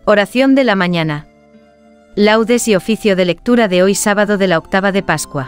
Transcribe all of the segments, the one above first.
Oración de la mañana. Laudes y oficio de lectura de hoy sábado de la octava de Pascua.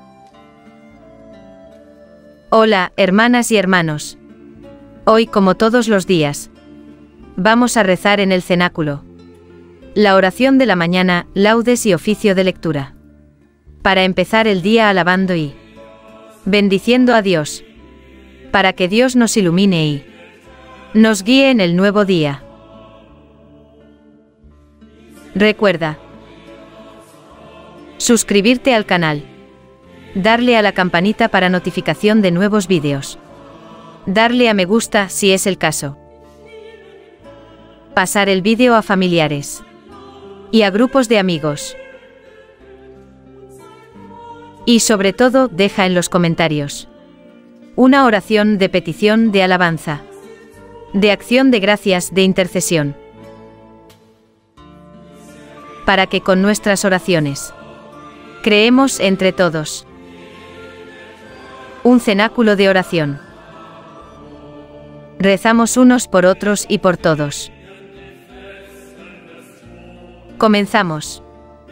Hola, hermanas y hermanos. Hoy, como todos los días, vamos a rezar en el cenáculo. La oración de la mañana, laudes y oficio de lectura. Para empezar el día alabando y bendiciendo a Dios. Para que Dios nos ilumine y nos guíe en el nuevo día. Recuerda suscribirte al canal, darle a la campanita para notificación de nuevos vídeos, darle a me gusta si es el caso, pasar el vídeo a familiares y a grupos de amigos. Y sobre todo, deja en los comentarios una oración de petición, de alabanza, de acción de gracias, de intercesión, para que con nuestras oraciones creemos entre todos un cenáculo de oración. Rezamos unos por otros y por todos. Comenzamos.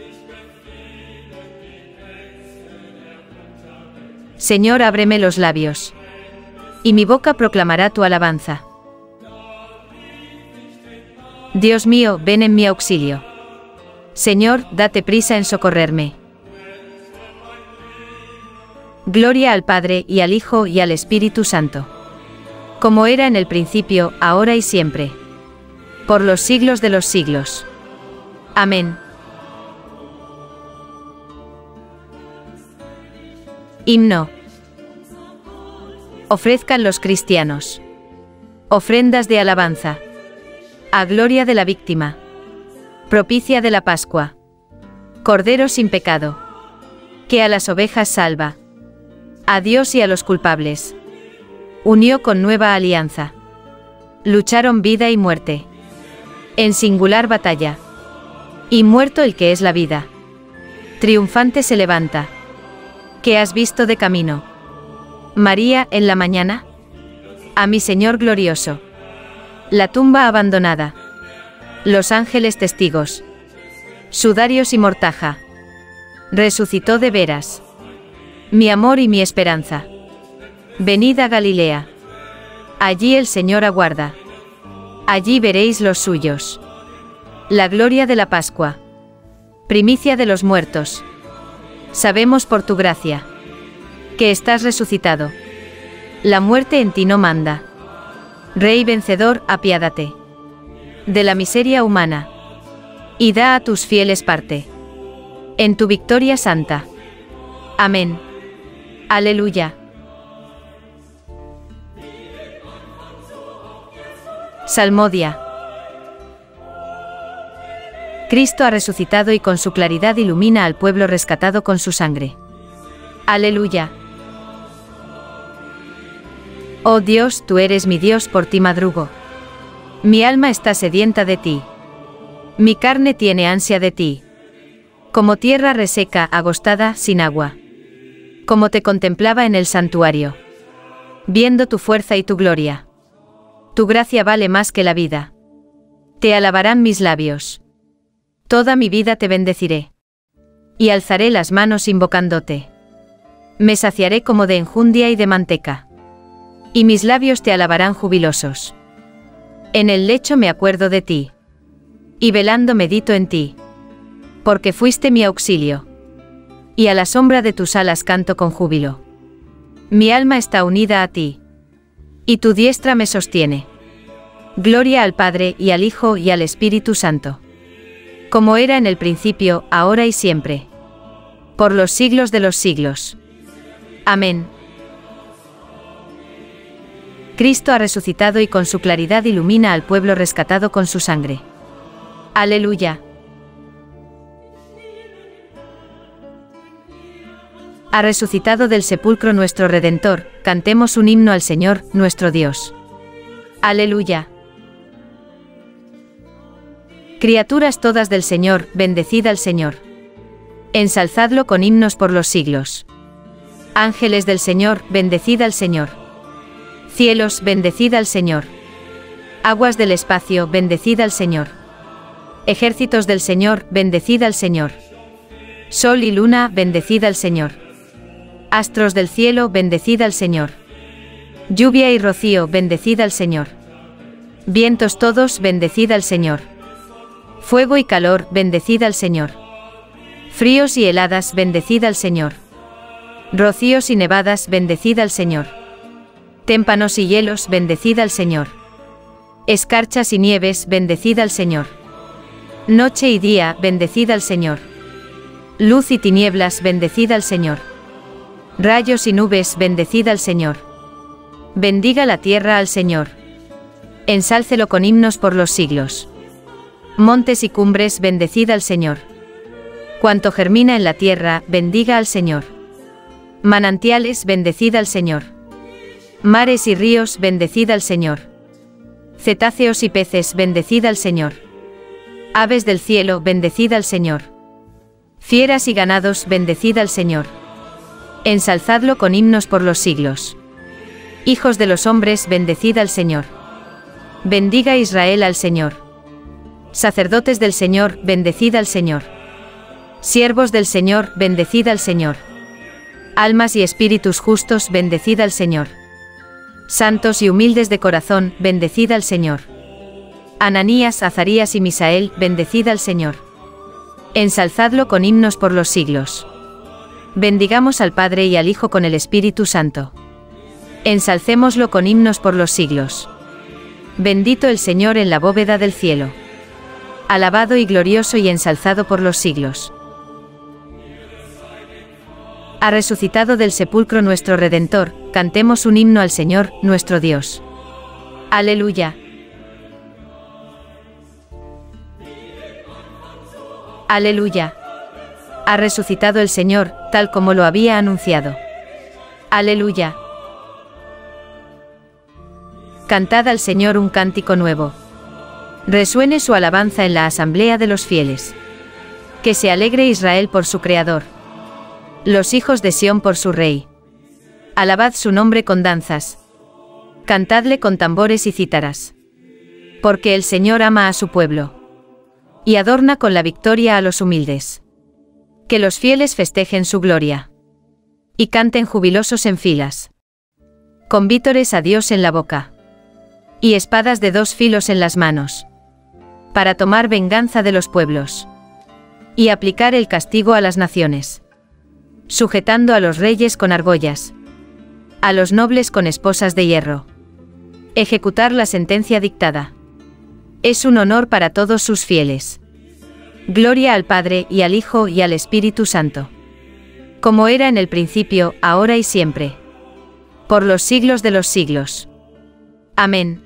Señor, ábreme los labios, y mi boca proclamará tu alabanza. Dios mío, ven en mi auxilio. Señor, date prisa en socorrerme. Gloria al Padre, y al Hijo, y al Espíritu Santo. Como era en el principio, ahora y siempre. Por los siglos de los siglos. Amén. Himno. Ofrezcan los cristianos ofrendas de alabanza a gloria de la víctima, propicia de la Pascua, Cordero sin pecado, que a las ovejas salva, a Dios y a los culpables unió con nueva alianza. Lucharon vida y muerte en singular batalla, y muerto el que es la vida, triunfante se levanta. ¿Qué has visto de camino, María, en la mañana? A mi Señor glorioso. La tumba abandonada. Los ángeles testigos. Sudarios y mortaja. Resucitó de veras. Mi amor y mi esperanza. Venid a Galilea. Allí el Señor aguarda. Allí veréis los suyos. La gloria de la Pascua. Primicia de los muertos. Sabemos por tu gracia que estás resucitado. La muerte en ti no manda. Rey vencedor, apiádate de la miseria humana y da a tus fieles parte en tu victoria santa. Amén. Aleluya. Salmodia. Cristo ha resucitado y con su claridad ilumina al pueblo rescatado con su sangre. Aleluya. Oh Dios, tú eres mi Dios, por ti madrugo. Mi alma está sedienta de ti. Mi carne tiene ansia de ti. Como tierra reseca, agostada, sin agua. Como te contemplaba en el santuario, viendo tu fuerza y tu gloria. Tu gracia vale más que la vida. Te alabarán mis labios. Toda mi vida te bendeciré. Y alzaré las manos invocándote. Me saciaré como de enjundia y de manteca. Y mis labios te alabarán jubilosos. En el lecho me acuerdo de ti. Y velando medito en ti. Porque fuiste mi auxilio. Y a la sombra de tus alas canto con júbilo. Mi alma está unida a ti. Y tu diestra me sostiene. Gloria al Padre, y al Hijo, y al Espíritu Santo. Como era en el principio, ahora y siempre. Por los siglos de los siglos. Amén. Cristo ha resucitado y con su claridad ilumina al pueblo rescatado con su sangre. Aleluya. Ha resucitado del sepulcro nuestro Redentor, cantemos un himno al Señor, nuestro Dios. Aleluya. Criaturas todas del Señor, bendecid al Señor. Ensalzadlo con himnos por los siglos. Ángeles del Señor, bendecid al Señor. Cielos, bendecid al Señor. Aguas del espacio, bendecid al Señor. Ejércitos del Señor, bendecid al Señor. Sol y luna, bendecid al Señor. Astros del cielo, bendecid al Señor. Lluvia y rocío, bendecid al Señor. Vientos todos, bendecid al Señor. Fuego y calor, bendecid al Señor. Fríos y heladas, bendecid al Señor. Rocíos y nevadas, bendecid al Señor. Témpanos y hielos, bendecid al Señor. Escarchas y nieves, bendecid al Señor. Noche y día, bendecid al Señor. Luz y tinieblas, bendecid al Señor. Rayos y nubes, bendecid al Señor. Bendiga la tierra al Señor. Ensálcelo con himnos por los siglos. Montes y cumbres, bendecid al Señor. Cuanto germina en la tierra, bendiga al Señor. Manantiales, bendecid al Señor. Mares y ríos, bendecid al Señor. Cetáceos y peces, bendecid al Señor. Aves del cielo, bendecid al Señor. Fieras y ganados, bendecid al Señor. Ensalzadlo con himnos por los siglos. Hijos de los hombres, bendecid al Señor. Bendiga Israel al Señor. Sacerdotes del Señor, bendecid al Señor. Siervos del Señor, bendecid al Señor. Almas y espíritus justos, bendecid al Señor. Santos y humildes de corazón, bendecid al Señor. Ananías, Azarías y Misael, bendecid al Señor. Ensalzadlo con himnos por los siglos. Bendigamos al Padre y al Hijo con el Espíritu Santo. Ensalcémoslo con himnos por los siglos. Bendito el Señor en la bóveda del cielo. Alabado y glorioso y ensalzado por los siglos. Ha resucitado del sepulcro nuestro Redentor, cantemos un himno al Señor, nuestro Dios. Aleluya. Aleluya. Ha resucitado el Señor, tal como lo había anunciado. Aleluya. Cantad al Señor un cántico nuevo. Resuene su alabanza en la asamblea de los fieles. Que se alegre Israel por su Creador. Los hijos de Sión por su Rey. Alabad su nombre con danzas. Cantadle con tambores y cítaras. Porque el Señor ama a su pueblo. Y adorna con la victoria a los humildes. Que los fieles festejen su gloria. Y canten jubilosos en filas. Con vítores a Dios en la boca. Y espadas de 2 filos en las manos. Para tomar venganza de los pueblos. Y aplicar el castigo a las naciones. Sujetando a los reyes con argollas. A los nobles con esposas de hierro. Ejecutar la sentencia dictada. Es un honor para todos sus fieles. Gloria al Padre, y al Hijo, y al Espíritu Santo. Como era en el principio, ahora y siempre. Por los siglos de los siglos. Amén.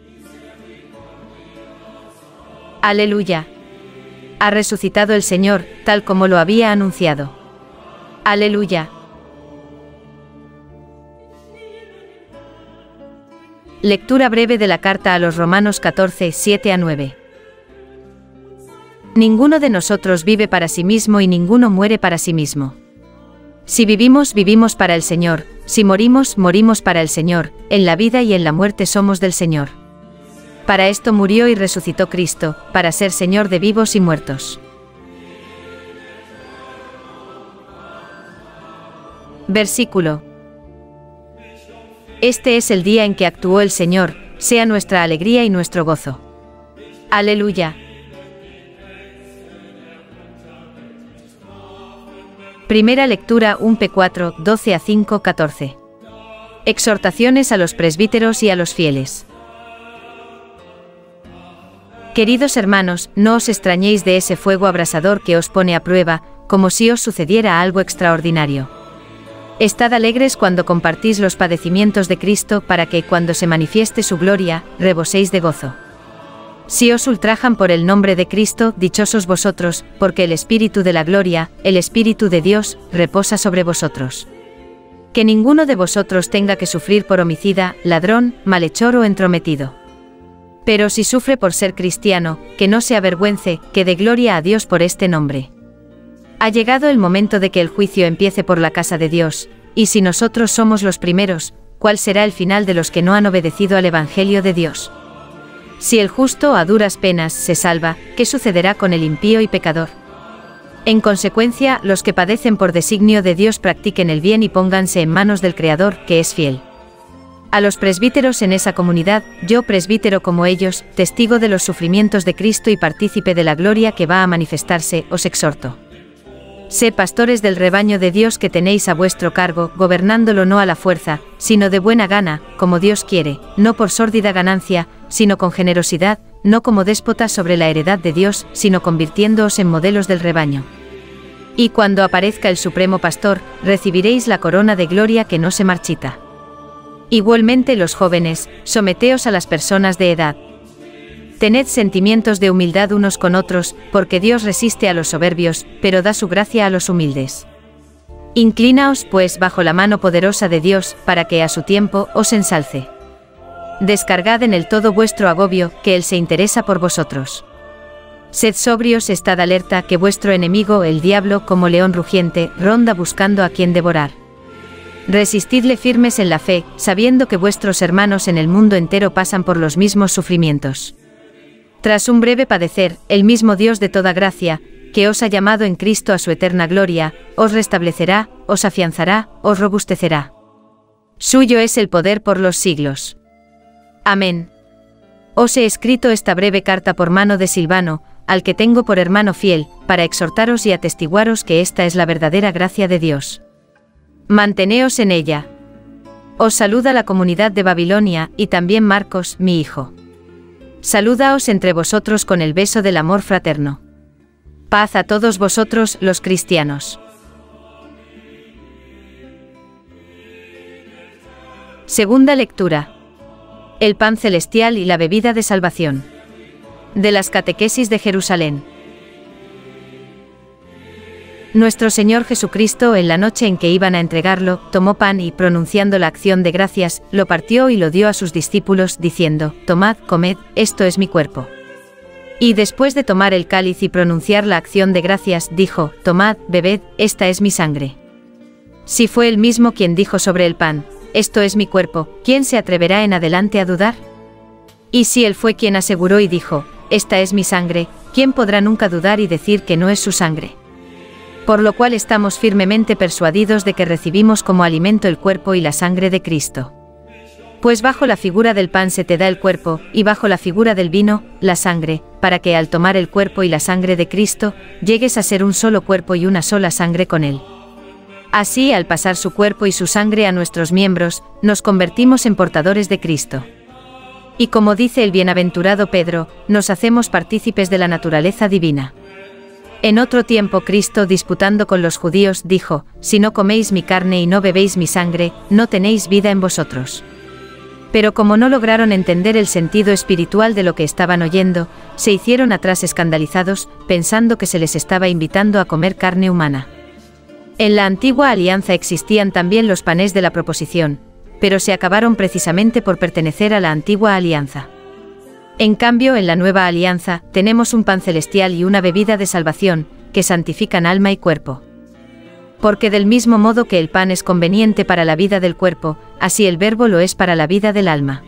Aleluya. Ha resucitado el Señor, tal como lo había anunciado. Aleluya. Lectura breve de la carta a los Romanos 14, 7-9. Ninguno de nosotros vive para sí mismo y ninguno muere para sí mismo. Si vivimos, vivimos para el Señor, si morimos, morimos para el Señor, en la vida y en la muerte somos del Señor. Para esto murió y resucitó Cristo, para ser Señor de vivos y muertos. Versículo. Este es el día en que actuó el Señor, sea nuestra alegría y nuestro gozo. Aleluya. Primera lectura 1 P4, 12-5-14. Exhortaciones a los presbíteros y a los fieles. Queridos hermanos, no os extrañéis de ese fuego abrasador que os pone a prueba, como si os sucediera algo extraordinario. Estad alegres cuando compartís los padecimientos de Cristo para que, cuando se manifieste su gloria, reboséis de gozo. Si os ultrajan por el nombre de Cristo, dichosos vosotros, porque el Espíritu de la gloria, el Espíritu de Dios, reposa sobre vosotros. Que ninguno de vosotros tenga que sufrir por homicida, ladrón, malhechor o entrometido. Pero si sufre por ser cristiano, que no se avergüence, que dé gloria a Dios por este nombre. Ha llegado el momento de que el juicio empiece por la casa de Dios, y si nosotros somos los primeros, ¿cuál será el final de los que no han obedecido al Evangelio de Dios? Si el justo a duras penas se salva, ¿qué sucederá con el impío y pecador? En consecuencia, los que padecen por designio de Dios practiquen el bien y pónganse en manos del Creador, que es fiel. A los presbíteros en esa comunidad, yo presbítero como ellos, testigo de los sufrimientos de Cristo y partícipe de la gloria que va a manifestarse, os exhorto. Sed pastores del rebaño de Dios que tenéis a vuestro cargo, gobernándolo no a la fuerza, sino de buena gana, como Dios quiere, no por sórdida ganancia, sino con generosidad, no como déspotas sobre la heredad de Dios, sino convirtiéndoos en modelos del rebaño. Y cuando aparezca el Supremo Pastor, recibiréis la corona de gloria que no se marchita. Igualmente los jóvenes, someteos a las personas de edad. Tened sentimientos de humildad unos con otros, porque Dios resiste a los soberbios, pero da su gracia a los humildes. Inclinaos, pues, bajo la mano poderosa de Dios, para que a su tiempo os ensalce. Descargad en el todo vuestro agobio, que Él se interesa por vosotros. Sed sobrios, estad alerta, que vuestro enemigo, el diablo, como león rugiente, ronda buscando a quien devorar. Resistidle firmes en la fe, sabiendo que vuestros hermanos en el mundo entero pasan por los mismos sufrimientos. Tras un breve padecer, el mismo Dios de toda gracia, que os ha llamado en Cristo a su eterna gloria, os restablecerá, os afianzará, os robustecerá. Suyo es el poder por los siglos. Amén. Os he escrito esta breve carta por mano de Silvano, al que tengo por hermano fiel, para exhortaros y atestiguaros que esta es la verdadera gracia de Dios. Manteneos en ella. Os saluda la comunidad de Babilonia, y también Marcos, mi hijo. Salúdaos entre vosotros con el beso del amor fraterno. Paz a todos vosotros, los cristianos. Segunda lectura. El pan celestial y la bebida de salvación. De las catequesis de Jerusalén. Nuestro Señor Jesucristo, en la noche en que iban a entregarlo, tomó pan y, pronunciando la acción de gracias, lo partió y lo dio a sus discípulos, diciendo: Tomad, comed, esto es mi cuerpo. Y después de tomar el cáliz y pronunciar la acción de gracias, dijo: Tomad, bebed, esta es mi sangre. Si fue él mismo quien dijo sobre el pan: Esto es mi cuerpo, ¿quién se atreverá en adelante a dudar? Y si él fue quien aseguró y dijo: Esta es mi sangre, ¿quién podrá nunca dudar y decir que no es su sangre? Por lo cual estamos firmemente persuadidos de que recibimos como alimento el cuerpo y la sangre de Cristo. Pues bajo la figura del pan se te da el cuerpo, y bajo la figura del vino, la sangre, para que al tomar el cuerpo y la sangre de Cristo, llegues a ser un solo cuerpo y una sola sangre con Él. Así, al pasar su cuerpo y su sangre a nuestros miembros, nos convertimos en portadores de Cristo. Y como dice el bienaventurado Pedro, nos hacemos partícipes de la naturaleza divina. En otro tiempo Cristo, disputando con los judíos, dijo: Si no coméis mi carne y no bebéis mi sangre, no tenéis vida en vosotros. Pero como no lograron entender el sentido espiritual de lo que estaban oyendo, se hicieron atrás escandalizados, pensando que se les estaba invitando a comer carne humana. En la antigua alianza existían también los panes de la proposición, pero se acabaron precisamente por pertenecer a la antigua alianza. En cambio, en la nueva alianza, tenemos un pan celestial y una bebida de salvación, que santifican alma y cuerpo. Porque del mismo modo que el pan es conveniente para la vida del cuerpo, así el Verbo lo es para la vida del alma.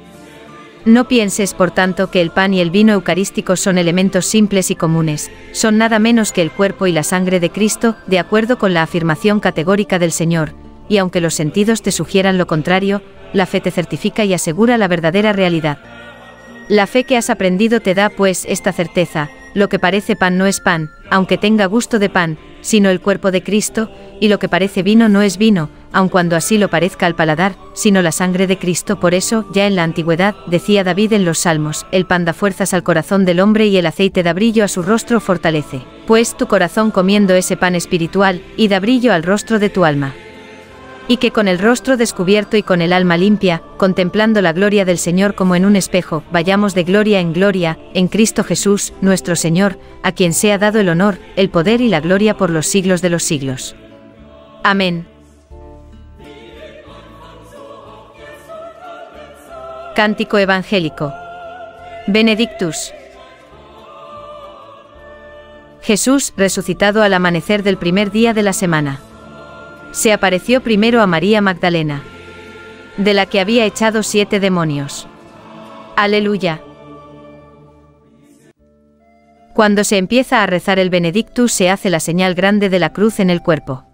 No pienses, por tanto, que el pan y el vino eucarísticos son elementos simples y comunes, son nada menos que el cuerpo y la sangre de Cristo, de acuerdo con la afirmación categórica del Señor, y aunque los sentidos te sugieran lo contrario, la fe te certifica y asegura la verdadera realidad. La fe que has aprendido te da, pues, esta certeza: lo que parece pan no es pan, aunque tenga gusto de pan, sino el cuerpo de Cristo, y lo que parece vino no es vino, aun cuando así lo parezca al paladar, sino la sangre de Cristo. Por eso, ya en la antigüedad, decía David en los Salmos: el pan da fuerzas al corazón del hombre y el aceite da brillo a su rostro fortalece. Pues tu corazón comiendo ese pan espiritual, y da brillo al rostro de tu alma. Y que con el rostro descubierto y con el alma limpia, contemplando la gloria del Señor como en un espejo, vayamos de gloria en gloria, en Cristo Jesús, nuestro Señor, a quien sea dado el honor, el poder y la gloria por los siglos de los siglos. Amén. Cántico evangélico. Benedictus. Jesús, resucitado al amanecer del primer día de la semana. Se apareció primero a María Magdalena, de la que había echado 7 demonios. Aleluya. Cuando se empieza a rezar el Benedictus se hace la señal grande de la cruz en el cuerpo.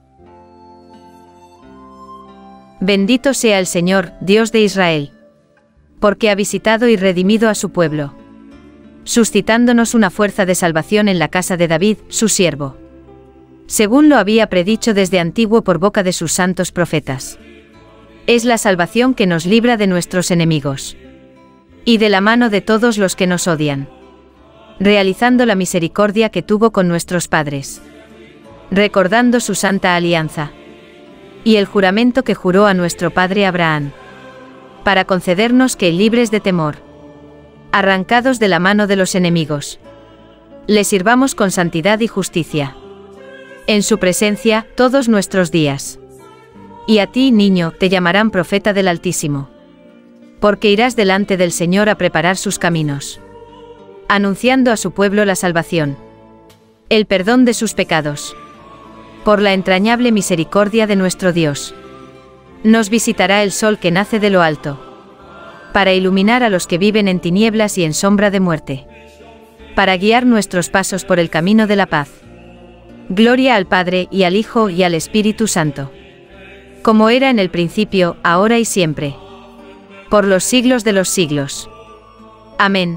Bendito sea el Señor, Dios de Israel, porque ha visitado y redimido a su pueblo, suscitándonos una fuerza de salvación en la casa de David, su siervo, según lo había predicho desde antiguo por boca de sus santos profetas. Es la salvación que nos libra de nuestros enemigos y de la mano de todos los que nos odian, realizando la misericordia que tuvo con nuestros padres, recordando su santa alianza y el juramento que juró a nuestro padre Abraham, para concedernos que, libres de temor, arrancados de la mano de los enemigos, le sirvamos con santidad y justicia en su presencia todos nuestros días. Y a ti, niño, te llamarán profeta del Altísimo, porque irás delante del Señor a preparar sus caminos, anunciando a su pueblo la salvación, el perdón de sus pecados. Por la entrañable misericordia de nuestro Dios, nos visitará el sol que nace de lo alto, para iluminar a los que viven en tinieblas y en sombra de muerte, para guiar nuestros pasos por el camino de la paz. Gloria al Padre, y al Hijo, y al Espíritu Santo, como era en el principio, ahora y siempre, por los siglos de los siglos. Amén.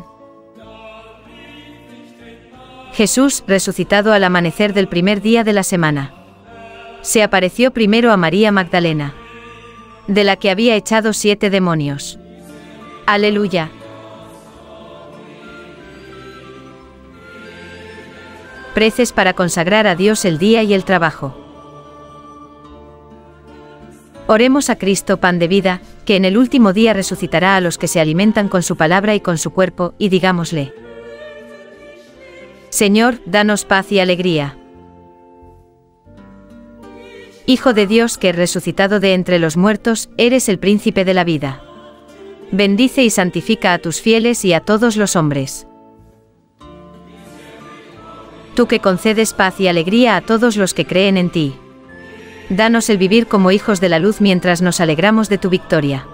Jesús, resucitado al amanecer del primer día de la semana, se apareció primero a María Magdalena, de la que había echado 7 demonios. Aleluya. Preces para consagrar a Dios el día y el trabajo. Oremos a Cristo, pan de vida, que en el último día resucitará a los que se alimentan con su palabra y con su cuerpo, y digámosle: Señor, danos paz y alegría. Hijo de Dios, que resucitado de entre los muertos, eres el príncipe de la vida. Bendice y santifica a tus fieles y a todos los hombres. Tú que concedes paz y alegría a todos los que creen en ti, danos el vivir como hijos de la luz mientras nos alegramos de tu victoria.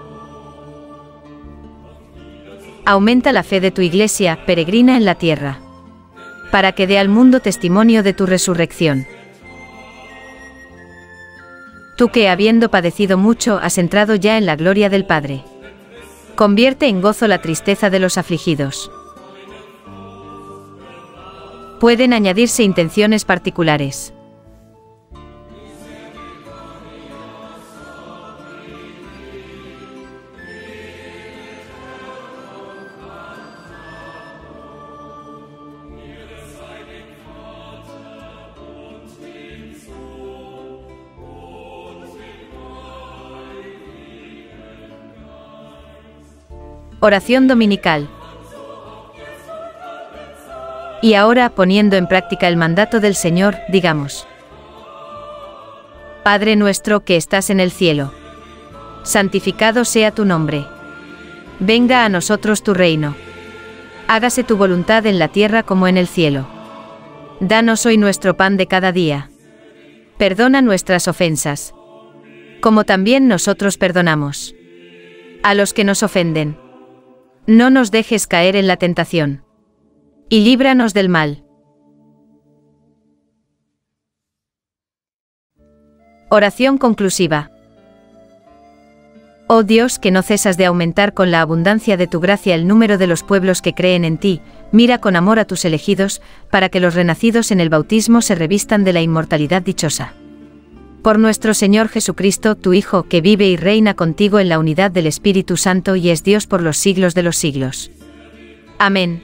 Aumenta la fe de tu Iglesia, peregrina en la tierra, para que dé al mundo testimonio de tu resurrección. Tú que, habiendo padecido mucho, has entrado ya en la gloria del Padre, convierte en gozo la tristeza de los afligidos. Pueden añadirse intenciones particulares. Oración dominical. Y ahora, poniendo en práctica el mandato del Señor, digamos: Padre nuestro que estás en el cielo, santificado sea tu nombre. Venga a nosotros tu reino. Hágase tu voluntad en la tierra como en el cielo. Danos hoy nuestro pan de cada día. Perdona nuestras ofensas, como también nosotros perdonamos a los que nos ofenden. No nos dejes caer en la tentación, y líbranos del mal. Oración conclusiva. Oh Dios, que no cesas de aumentar con la abundancia de tu gracia el número de los pueblos que creen en ti, mira con amor a tus elegidos, para que los renacidos en el bautismo se revistan de la inmortalidad dichosa. Por nuestro Señor Jesucristo, tu Hijo, que vive y reina contigo en la unidad del Espíritu Santo y es Dios por los siglos de los siglos. Amén.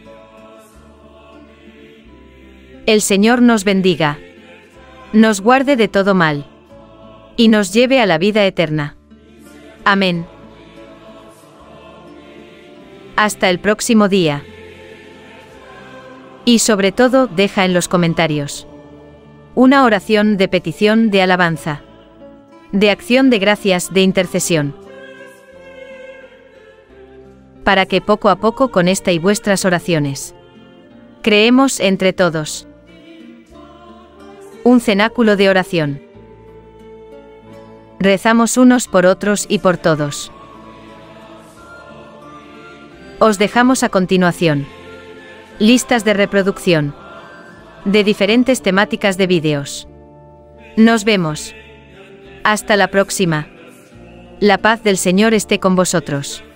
El Señor nos bendiga, nos guarde de todo mal, y nos lleve a la vida eterna. Amén. Hasta el próximo día. Y sobre todo, deja en los comentarios una oración de petición, de alabanza, de acción de gracias, de intercesión, para que poco a poco con esta y vuestras oraciones creemos entre todos un cenáculo de oración. Rezamos unos por otros y por todos. Os dejamos a continuación listas de reproducción de diferentes temáticas de vídeos. Nos vemos. Hasta la próxima. La paz del Señor esté con vosotros.